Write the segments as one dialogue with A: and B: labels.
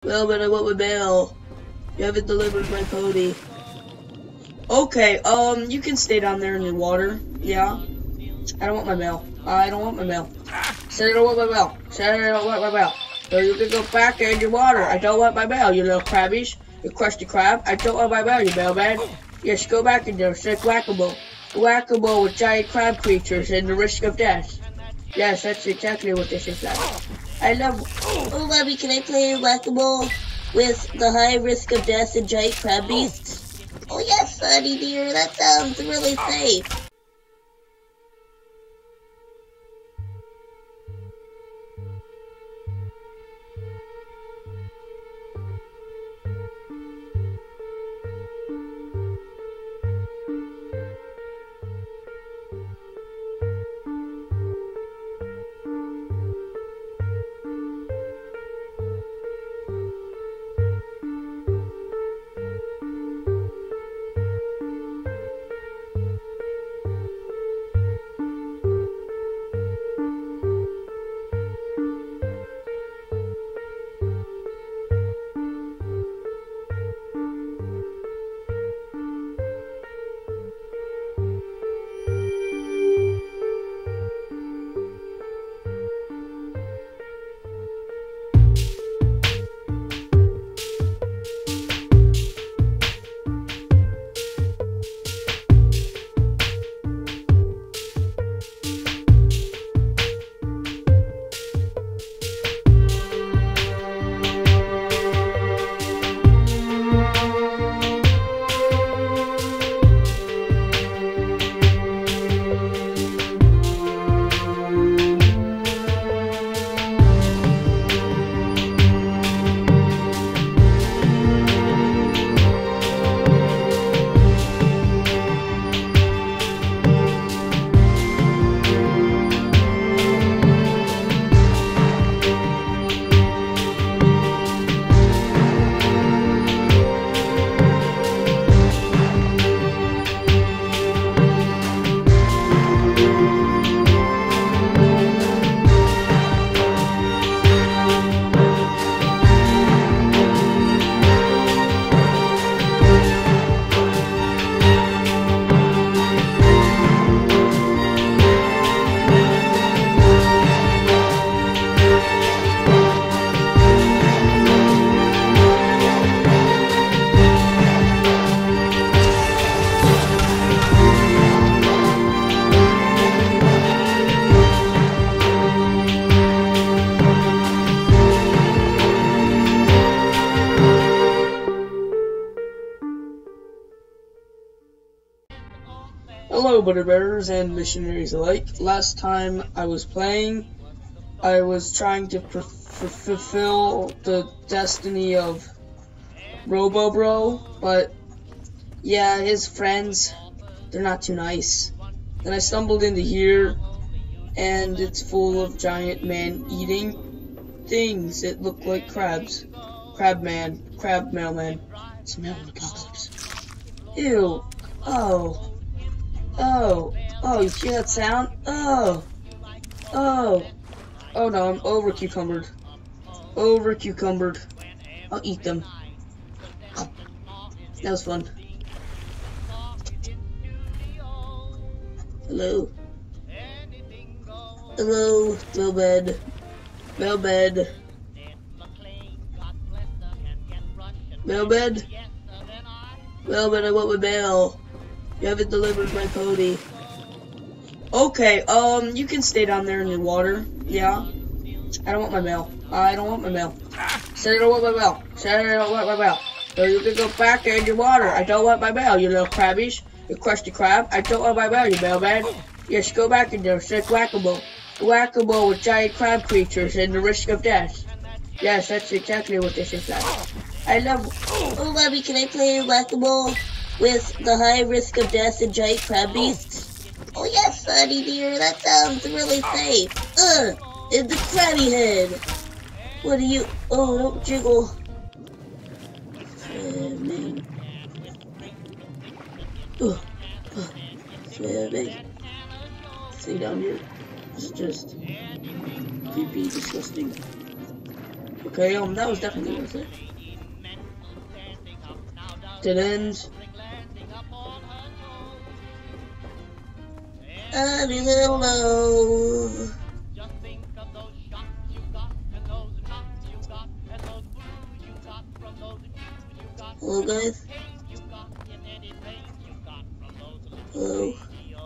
A: Well, but I want my mail. You haven't delivered my pony. Okay, you can stay down there in your water. Yeah? I don't want my mail. I don't want my mail. Said I don't want my mail. Said I don't want my mail. So you can go back in your water. I don't want my mail, you little crabbies. You crusty crab. I don't want my mail, you mailman. Yes, go back in there. It's like whack-a-mole. Whack-a-mole with giant crab creatures and the risk of death. Yes, that's exactly what this is like. I love... Oh, Mommy, can I play whack-a-mole with the high risk of death and giant crab beasts? Oh, yes, honey dear. That sounds really safe. Hello, Butterbearers and missionaries alike. Last time I was playing, I was trying to fulfill the destiny of Robobro, but yeah, his friends, they're not too nice. Then I stumbled into here, and it's full of giant man-eating things that look like crabs. Crab mailman. It's a mail apocalypse. Ew. Oh. Oh, you hear that sound? Oh no, I'm over-cucumbered. I'll eat them. That was fun. Hello? Hello, mailbed. Mailbed, I want my mail. You haven't delivered my pony. Okay, you can stay down there in your water. Yeah? I don't want my mail. I don't want my mail. Said I don't want my mail. Said I don't want my mail. So you can go back in your water. I don't want my mail, you little crabbies. You crusty crab. I don't want my mail, you mailman. Yes, go back in there. It's like whack-a-mole. Whack-a-mole with giant crab creatures and the risk of death. Yes, that's exactly what this is like. I love... Oh, Mommy, can I play whack-a-mole with the high risk of death and giant crab beasts? Oh, yes, honey dear. That sounds really safe. In the crabby head. What are you... Oh, don't jiggle. Swimming. Swimming. See down here. It's just creepy, disgusting. Okay, that was definitely worth it. Dead end. I don't know. Hello, guys. Hello.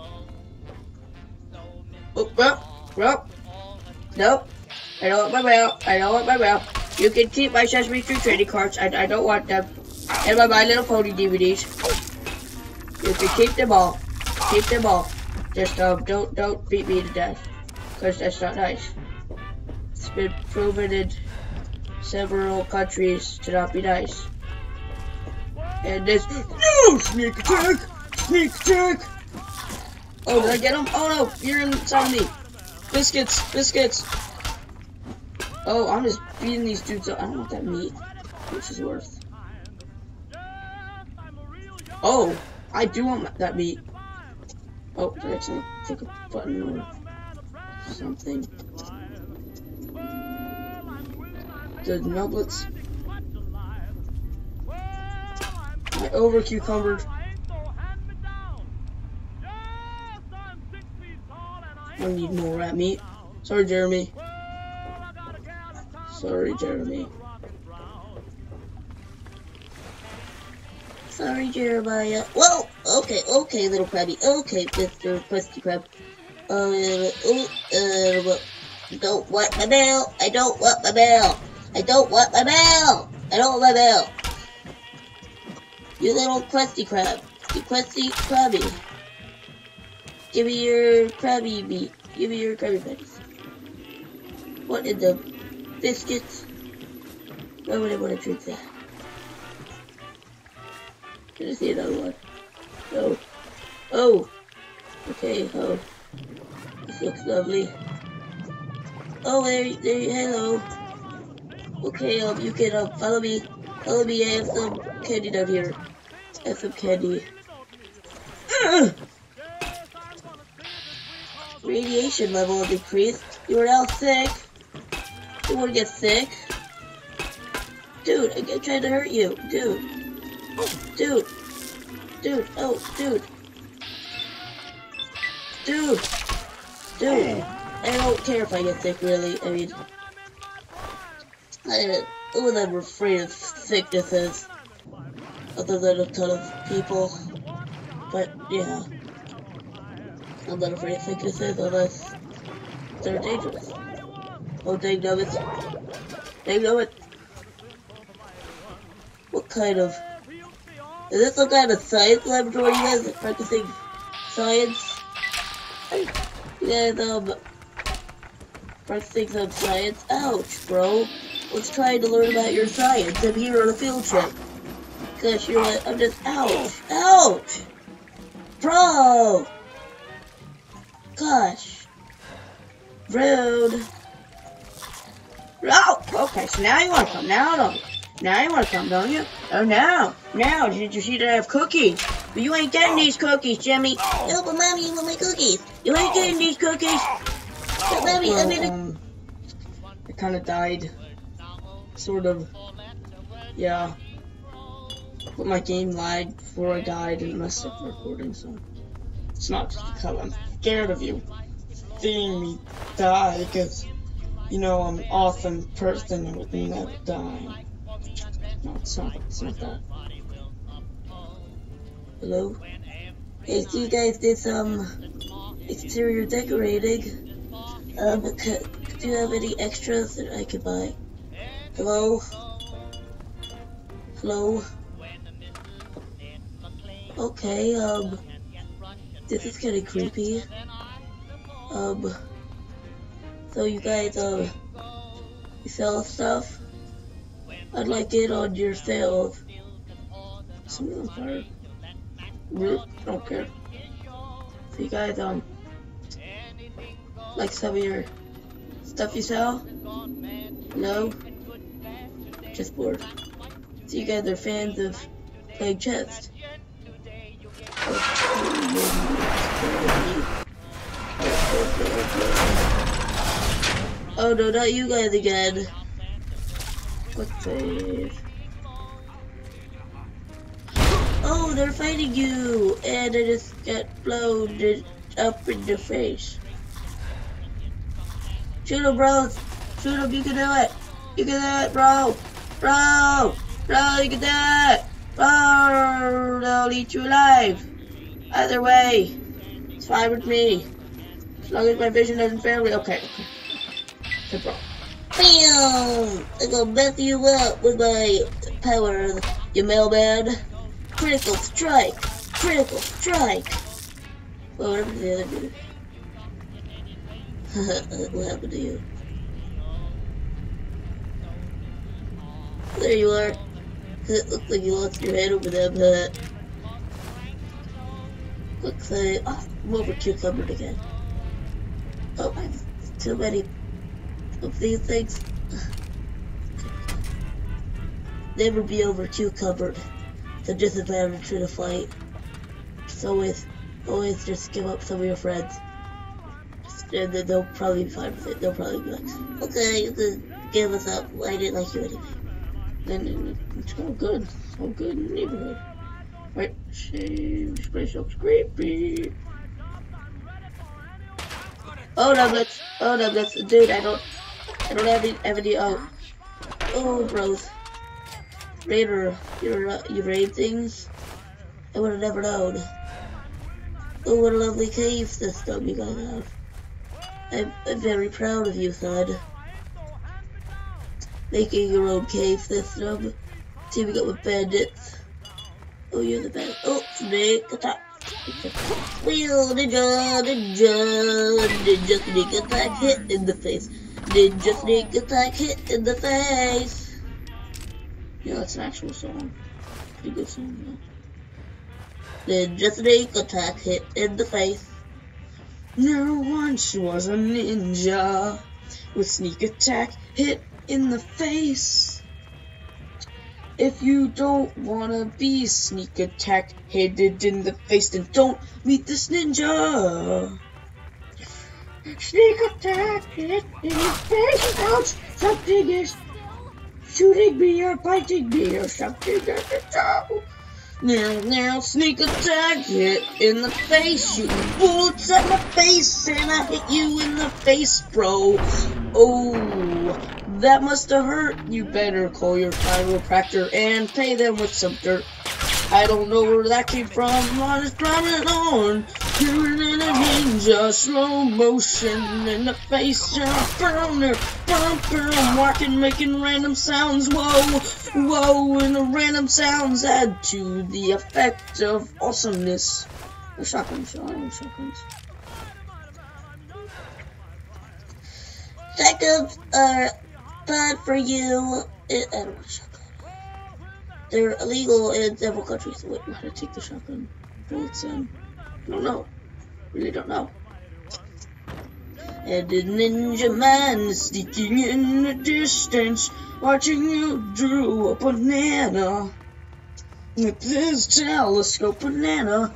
A: Oh, well. Nope. I don't want my mail. I don't want my mail. You can keep my Sesame Street trading cards. I don't want them. And my My Little Pony DVDs. You can keep them all. Keep them all. Just don't beat me to death, because that's not nice. It's been proven in several countries to not be nice. And this no sneak attack! Sneak attack! Oh, did I get him? Oh no, you're inside me. Biscuits. Oh, I'm just beating these dudes up. I don't want that meat. Which is worth. Oh, I do want that meat. Oh, did I actually click a button or something? The nuggets. I over cucumbered. I need more rat meat. Sorry, Jeremy. Sorry, Jeremiah. Whoa! Okay, little crabby. Okay, Mr. Krusty Krab. Don't want my mail. I don't want my mail. You little Krusty Krab. You Krusty Krabby. Give me your Krabby meat. Give me your Krabby Patties. What in the biscuits? Why would I want to drink that? Can I see another one? Oh. Oh. Okay, oh. This looks lovely. Oh, there, hello. Okay, you can, follow me. Follow me, I have some candy down here. I have some candy. Radiation level decreased. You are now sick. You want to get sick? Dude, I'm trying to hurt you. Dude. Oh, dude. I don't care if I get sick, really. I mean, I wasn't ever afraid of sicknesses, other than a ton of people. But, yeah. I'm not afraid of sicknesses unless they're dangerous. Oh, dang nuggets. What kind of... Is this some kind of science laboratory? You guys are practicing science? You guys, practicing some science? Ouch, bro. Let's try to learn about your science. I'm here on a field trip. Gosh, you're like, I'm just, ouch! Bro! Gosh. Rude. Oh, okay, so now you want to come. Now you want to come, don't you? Oh, now, did you see that I have cookies? But you ain't getting these cookies, Jimmy. No, but Mommy, you want my cookies. You ain't getting these cookies. But Mommy, well, I kind of died. Sort of. Yeah. But my game lagged before I died and messed up the recording, so. It's not just because I'm scared of you seeing me die, because, you know, I'm an awesome person and would never die. No, it's not that. Hello? Hey, so you guys did some exterior decorating. Do you have any extras that I could buy? Hello? Okay, this is kinda creepy. So you guys, you sell stuff? I'd like it on your sales. Something on fire. I don't care. So you guys, like some of your stuff you sell? No? Just bored. So you guys are fans of playing chess? Oh no, not you guys again. Quick save. Oh, they're fighting you, and I just got blown up in the face. Shoot him, bro. Shoot him, you can do it. You can do it, bro. Bro, you can do it. Bro, they'll eat you alive. Either way, it's fine with me. As long as my vision doesn't fail me. Okay. Okay, bro. Bam! I'm gonna mess you up with my power, you mailman. Critical strike! Critical strike! Well, what happened to the other dude? What happened to you? There you are. It looks like you lost your head over them. Quick say, oh, I'm over cucumbered again. Oh, I have too many of these things. Never be over cucumbered. It's a disadvantage in a fight. So always just give up some of your friends. And then they'll probably be fine with it. They'll probably be like, okay, you can give us up. I didn't like you anyway. Then it's all good. It's all good in the neighborhood. Right, shame, this place looks creepy. Oh no, that's dude, I don't have any, oh, bros. Raider, you raid things? I would have never known. Oh, what a lovely cave system you guys have. I'm very proud of you, son. Making your own cave system. Teaming up with bandits. Oh, you're the best. Oh, snake attack. Wheel, ninja, sneak attack, hit in the face. Ninja sneak attack, hit in the face. Yeah, that's an actual song. Pretty good song, though. Ninja sneak attack, hit in the face. There once was a ninja with sneak attack, hit in the face. If you don't wanna be sneak attack, hit in the face, then don't meet this ninja. Sneak attack, hit in the face. Ouch! Something is shooting me or biting me or something at the top. Now, sneak attack, hit in the face, shooting bullets at my face, and I hit you in the face, bro. Oh, that must have hurt. You better call your chiropractor and pay them with some dirt. I don't know where that came from. I was driving on, doing in a ninja, slow motion in the face, and I'm walking, making random sounds. Whoa, and the random sounds add to the effect of awesomeness. A shotgun shot, shotguns. Shotguns are bad for you. I don't want a shotgun. They're illegal in several countries. Wait, how to take the shotgun bullets in? I don't know. Really don't know. And a ninja man sneaking in the distance, watching you drew a banana with his telescope banana.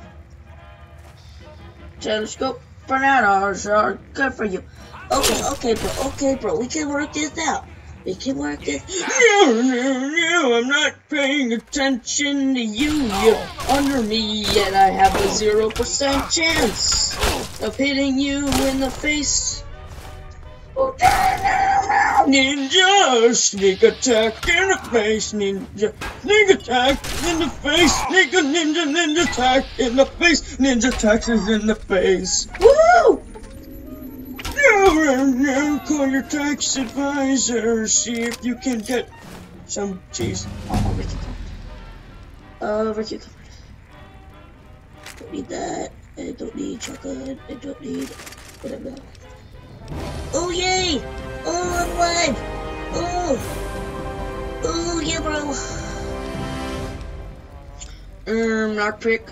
A: Telescope bananas are good for you. Okay, bro. We can work this out. We can work this. No, I'm not paying attention to you. You're under me, and I have a 0% chance of hitting you in the face. Ninja, sneak attack in the face, ninja, sneak attack in the face, ninja attack in the face, ninja taxes in the face. Woo! Call your tax advisor, see if you can get some cheese. Oh, Ricky covered. Don't need that. I don't need chocolate. I don't need whatever. Oh, yay! Oh, I'm alive! Oh, yeah, bro. Lockpick.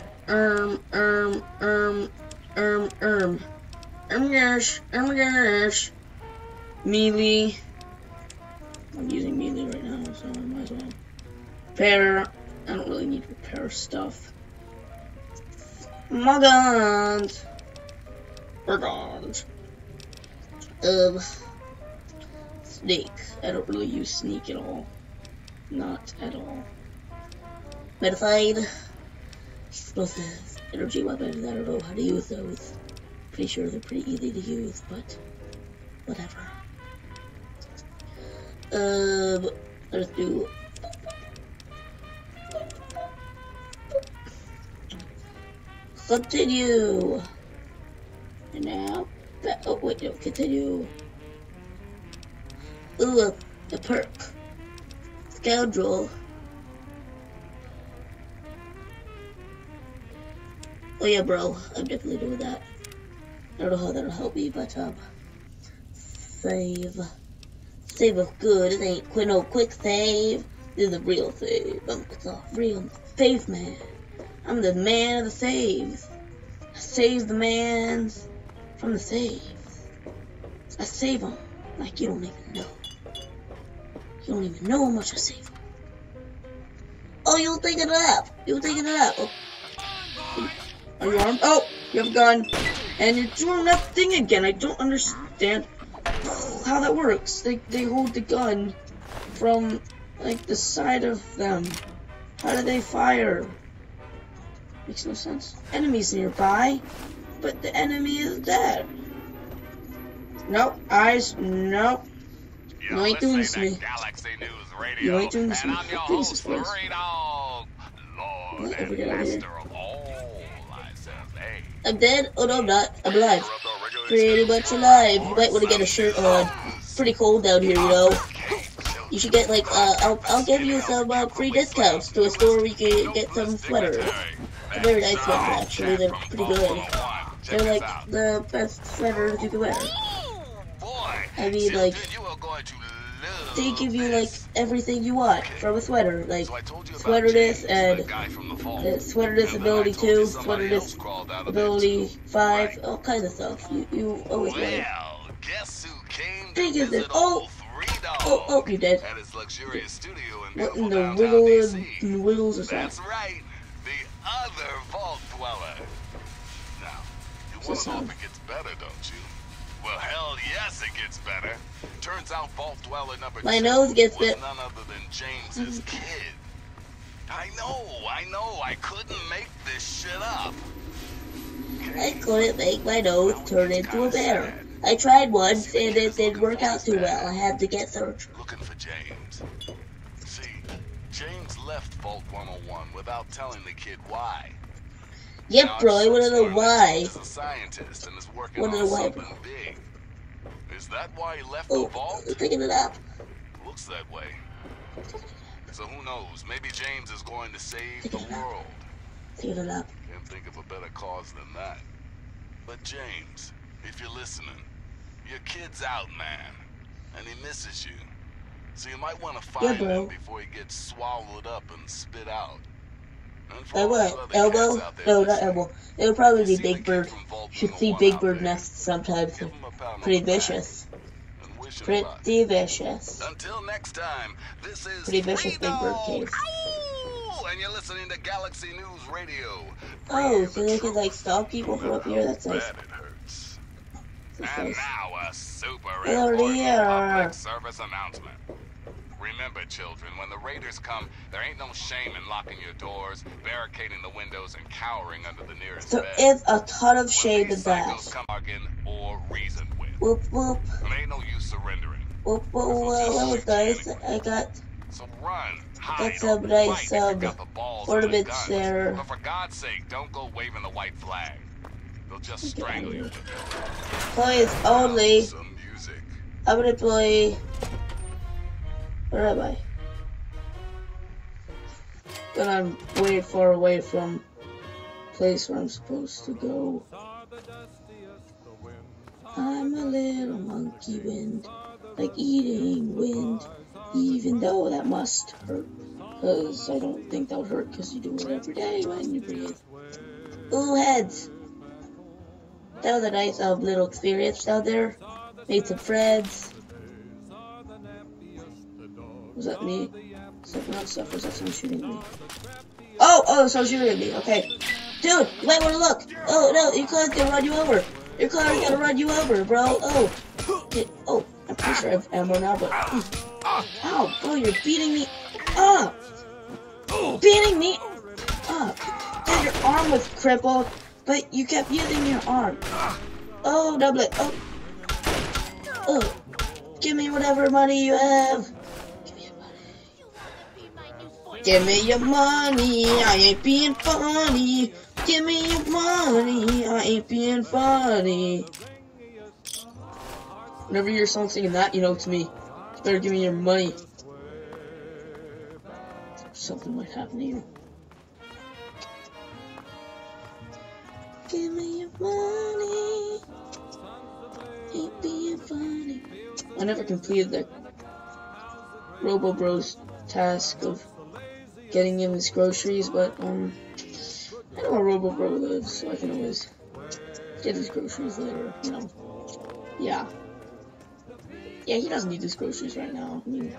A: Gosh. Melee. I'm using melee right now, so I might as well. Repair. I don't really need repair stuff. My guns. Sneak. I don't really use sneak at all. Not at all. Modified explosive energy weapons. I don't know how to use those. Pretty sure they're pretty easy to use, but whatever. Let's do. Continue. And now, oh wait, no, continue. Ooh, a perk. Scoundrel. Oh yeah, bro, I'm definitely doing that. I don't know how that'll help me, but save. Save of good. It ain't no quick save. This is a real save. I'm a real save man. I'm the man of the saves. I save the mans from the saves. I save them like you don't even know. You don't even know how much I save them. Oh, you're thinking it up. You're thinking it up. Oh. Are you armed? Oh, you have a gun. And you're doing that thing again. I don't understand how that works. They hold the gun from, like, the side of them. How do they fire? Makes no sense. Enemies nearby, but the enemy is dead. Nope. Eyes. Nope. You ain't doing this to me. You ain't doing this to me. Jesus Christ. Let me get out of here. I'm dead? Oh no, I'm not. I'm alive. Pretty much alive. You might want to get a shirt on. It's pretty cold down here, you know. You should get, like, I'll give you some free discounts to a store where you can get some sweaters. They're very nice sweaters, actually. They're pretty good. They're, like, the best sweaters you can wear. I mean, like, they give you, like, everything you want from a sweater. Like, sweater this and sweater this ability 2, sweater this ability 5, all kinds of stuff. You always want it. Big is it? Oh, you're dead. What in the wiggles is that?
B: That's right, the other vault dweller. Now, you want to hope it gets better, don't you? Well, hell yes, it gets better. Turns out Vault Dweller number 2
A: my nose gets bit.
B: was none other than James's kid. I know, I couldn't make this shit up.
A: I couldn't make my nose turn into a bear. I tried once and it didn't work out too well. I had to get surgery.
B: Looking for James. See, James left Vault 101 without telling the kid why.
A: Yep, bro, I want to know why.
B: He's a scientist and is working
A: Wanna
B: on
A: know why,
B: something
A: bro?
B: big. Is that why he left the vault?
A: I'm picking it up.
B: Looks that way. So who knows? Maybe James is going to save the world.
A: Picking it up.
B: Can't think of a better cause than that. But James, if you're listening, your kid's out, man, and he misses you. So you might want to find him before he gets swallowed up and spit out.
A: What? Elbow? No, not elbow. It would probably be Big Bird. You should see Big Bird nests sometimes. They're pretty vicious. Pretty vicious.
B: Until next time, this is
A: Pretty vicious Big Bird cave.
B: And you're listening to Galaxy News Radio.
A: Oh, so they can like stop people from up here? That's nice.
B: And now a super
A: Hello
B: important
A: there.
B: public service announcement. Remember, children, when the raiders come, there ain't no shame in locking your doors, barricading the windows, and cowering under the nearest bed.
A: There is a ton of shame in that.
B: Come bargain or reason with.
A: Whoop whoop.
B: There ain't no use surrendering.
A: Whoop whoop. That was nice. I got
B: So run,
A: got some nice ornaments there.
B: But for God's sake, don't go waving the white flag. They'll just strangle you.
A: Toys only.
B: Some music.
A: I'm gonna play. Where am I? But I'm way far away from the place where I'm supposed to go. I'm a little monkey wind, like eating wind, even though that must hurt. Cause I don't think that would hurt because you do it every day when you breathe. Ooh, heads! That was a nice little experience down there. Made some friends. Was that me? Stepping on stuff, or was that someone shooting me? Oh, someone shooting at me, okay. Dude, you might want to look. Oh, no, your car's gonna run you over. Your car's gonna run you over, bro. Oh, I'm pretty sure I have ammo now, but... Ow, bro, you're beating me. up! Beating me up! Yeah, your arm was crippled, but you kept using your arm. Oh, double it. Oh. Oh. Give me whatever money you have. Give me your money. I ain't being funny. Give me your money. I ain't being funny. Whenever you hear someone singing that, you know it's me. You better give me your money. Something might happen to you. Give me your money. Ain't being funny. I never completed the Robo Bros task of getting him his groceries, but I know where Robo Bro lives, so I can always get his groceries later, you know. Yeah. Yeah, he doesn't need his groceries right now. I mean,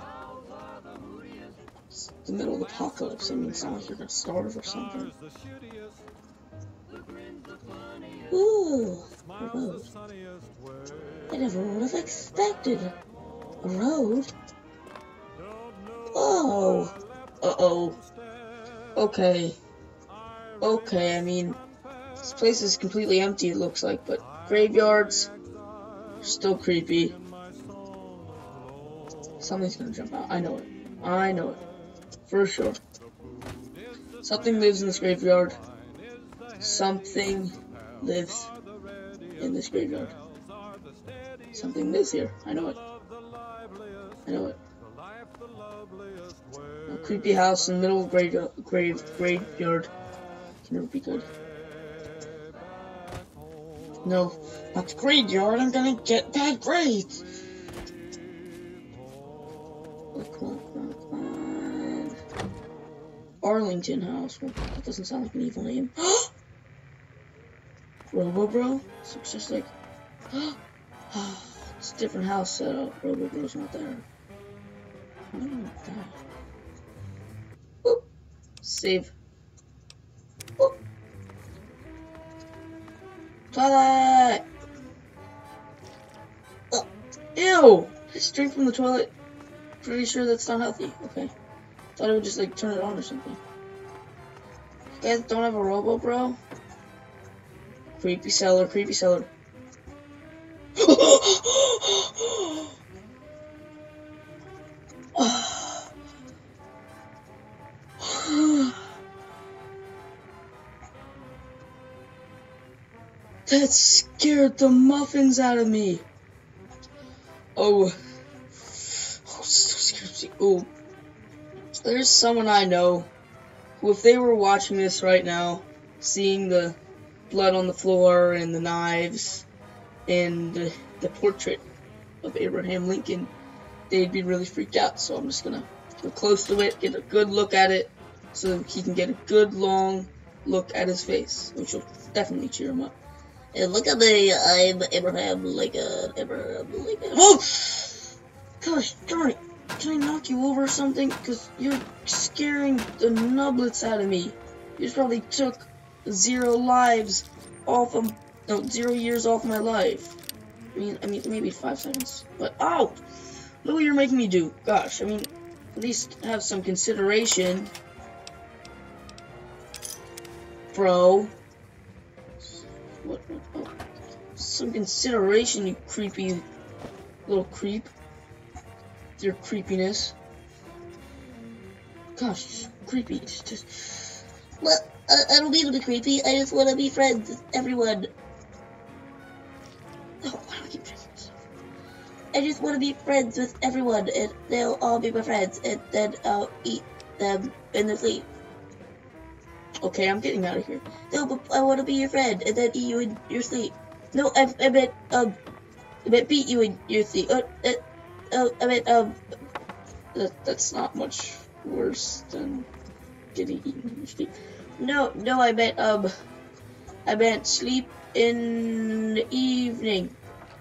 A: it's the middle of the apocalypse. I mean, it's not like you're gonna starve or something. Ooh, a road. I never would have expected a road. Oh. Uh-oh. Okay. Okay, I mean, this place is completely empty, it looks like, but graveyards are still creepy. Something's gonna jump out. I know it. I know it. For sure. Something lives in this graveyard. Something lives in this graveyard. Something lives here. I know it. I know it. A creepy house in the middle of graveyard can never be good. No, not the graveyard. I'm gonna get bad grades. Oh, come on, come on, come on. Arlington House. Well, that doesn't sound like an evil name. Robo Bro? So it's just like, it's a different house setup. Robo Bro's not there. I don't know what that. Boop. Save. Boop. Toilet! Oh. Ew! Just drink from the toilet. Pretty sure that's not healthy. Okay. Thought I would just like turn it on or something. You guys don't have a Robo Bro? Creepy cellar, creepy cellar. That scared the muffins out of me. Oh, so scared. Oh, there's someone I know who, if they were watching this right now, seeing the blood on the floor and the knives and the portrait of Abraham Lincoln, they'd be really freaked out. So I'm just gonna go close to it, get a good look at it, so he can get a good long look at his face, which will definitely cheer him up. And look at me, I'm Abraham Lincoln, Abraham Lincoln. Oh! Gosh darn it, can I knock you over or something? Because you're scaring the nublets out of me. You just probably took 0 lives off of, no, 0 years off my life. I mean, maybe 5 seconds. But, oh! Look what you're making me do. Gosh, I mean, at least have some consideration. Bro. What? Oh. Some consideration, you creepy little creep. Your creepiness. Gosh, creepy. Just. Well, I don't mean to be creepy. I just want to be friends with everyone. Oh, why do I keep drinking this? I just want to be friends with everyone, and they'll all be my friends, and then I'll eat them in their sleep. Okay, I'm getting out of here. No, but I want to be your friend, and then eat you in your sleep. No, I meant beat you in your sleep. That's not much worse than getting eaten in your sleep. No, I meant sleep in the evening.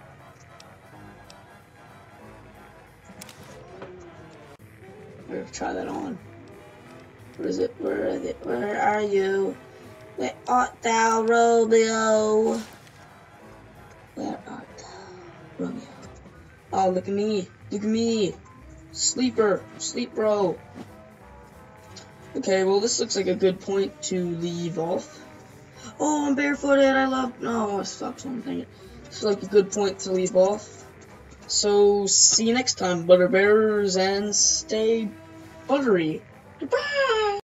A: I'm gonna try that on. What is it? Where is it? Where are you? Where art thou, Romeo? Where art thou, Romeo? Oh, look at me. Look at me. Sleeper. Sleep bro. Okay, well, this looks like a good point to leave off. Oh, I'm barefooted. I love. No, stop something. This is like a good point to leave off. So, see you next time, Butter Bears, and stay buttery. Goodbye!